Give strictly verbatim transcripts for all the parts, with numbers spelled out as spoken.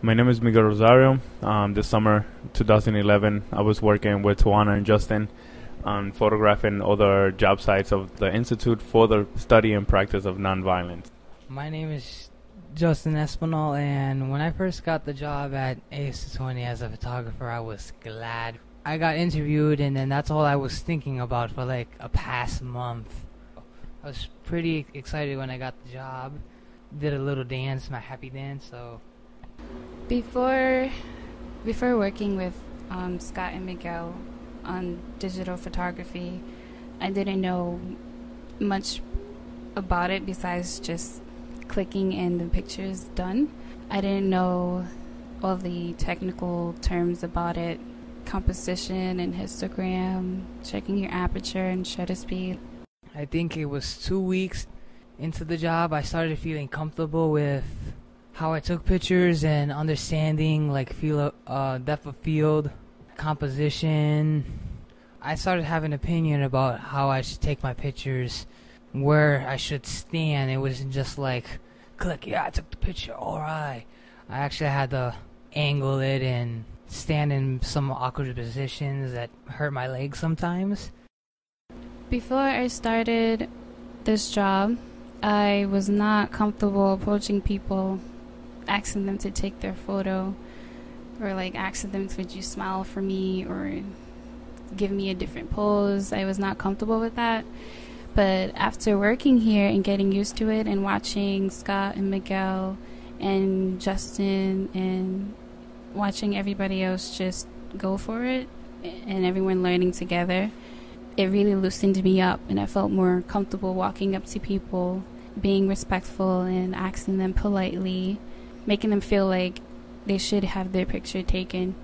My name is Miguel Rosario. Um, this summer, two thousand eleven, I was working with Tawana and Justin on photographing other job sites of the Institute for the Study and Practice of Nonviolence. My name is Justin Espinal, and when I first got the job at A S two twenty as a photographer, I was glad. I got interviewed, and then that's all I was thinking about for like a past month. I was pretty excited when I got the job. Did a little dance, my happy dance, so... Before, before working with um, Scott and Miguel on digital photography, I didn't know much about it besides just clicking and the pictures done. I didn't know all the technical terms about it, composition and histogram, checking your aperture and shutter speed. I think it was two weeks into the job, I started feeling comfortable with how I took pictures and understanding like feel uh, depth of field, composition. I started having an opinion about how I should take my pictures, where I should stand. It wasn't just like, click, yeah, I took the picture, alright. I actually had to angle it and stand in some awkward positions that hurt my legs sometimes. Before I started this job, I was not comfortable approaching people, asking them to take their photo, or like asking them, would you smile for me, or give me a different pose. I was not comfortable with that. But after working here and getting used to it and watching Scott and Miguel and Justin and watching everybody else just go for it and everyone learning together, it really loosened me up, and I felt more comfortable walking up to people, being respectful and asking them politely, making them feel like they should have their picture taken.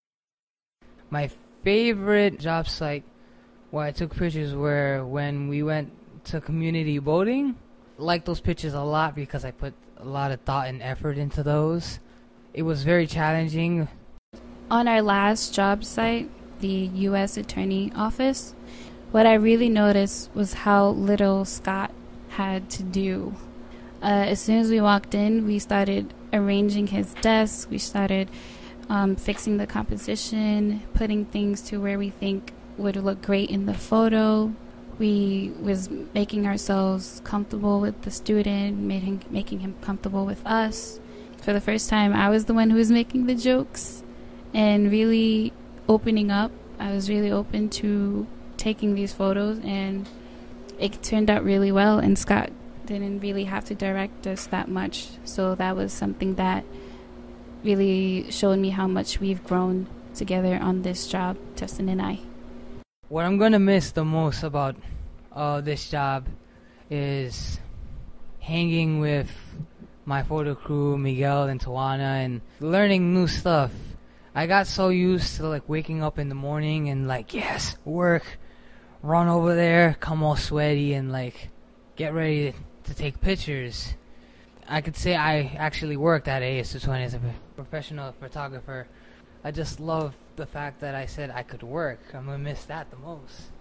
My favorite job site where I took pictures were when we went to community boating. I like those pictures a lot because I put a lot of thought and effort into those. It was very challenging. On our last job site, the U S Attorney Office, what I really noticed was how little Scott had to do. Uh, as soon as we walked in, we started arranging his desk. We started um, fixing the composition, putting things to where we think would look great in the photo. We was making ourselves comfortable with the student, making making him comfortable with us. For the first time, I was the one who was making the jokes and really opening up. I was really open to taking these photos, and it turned out really well, and Scott didn't really have to direct us that much, so that was something that really showed me how much we've grown together on this job, Justin and I. What I'm gonna miss the most about uh, this job is hanging with my photo crew, Miguel and Tawana, and learning new stuff. I got so used to like waking up in the morning and like, yes, work, run over there, come all sweaty and like get ready to, to take pictures. I could say I actually worked at A S two twenty as a professional photographer. I just love the fact that I said I could work. I'm gonna miss that the most.